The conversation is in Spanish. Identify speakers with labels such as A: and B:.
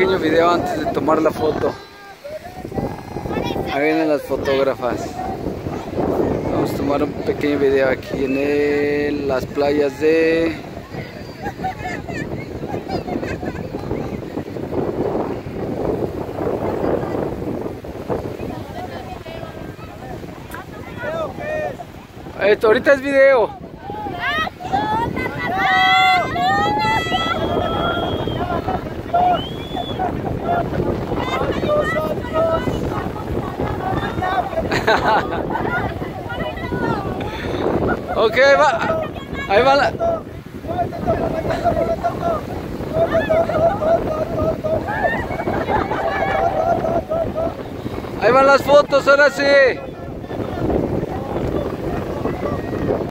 A: pequeño video antes de tomar la foto. Ahí vienen las fotógrafas. Vamos a tomar un pequeño video aquí en las playas de... Esto ahorita es video. Ok, va. Ahí va la... Ahí van las fotos, ahora sí.